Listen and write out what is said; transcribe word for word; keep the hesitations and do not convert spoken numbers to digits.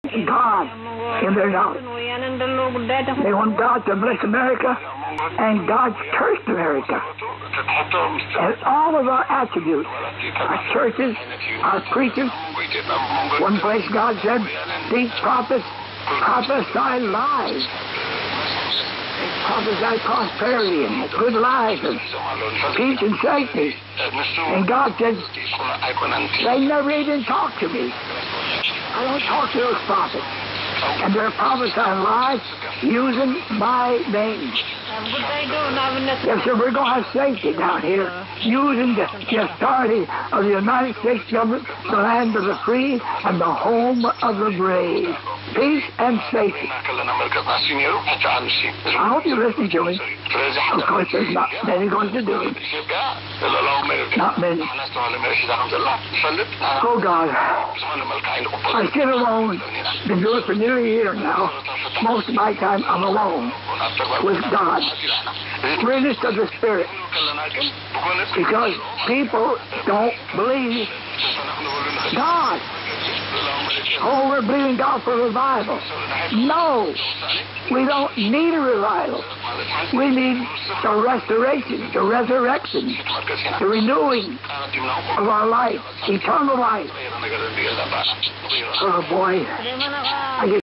God in their knowledge. They want God to bless America, and God's cursed America. And all of our attributes, our churches, our preachers. One place God said, these prophets prophesy lies. They prophesy prosperity and good lives and peace and safety. And God said, they never even talk to me. I don't talk to those prophets. And they're prophesying lies using my name. Yes, sir, we're going to have safety down here, using the, the authority of the United States government, the land of the free and the home of the brave. Peace and safety. I hope you're listening to me. Of course, there's not many going to do it. Not many. Oh, God. I sit alone. Been doing it for nearly a year now. Most of my time, I'm alone with God. Greatest of the Spirit. Because people don't believe God. Oh, we're believing God for revival. No, we don't need a revival. We need the restoration, the resurrection, the renewing of our life, eternal life. Oh, boy. I get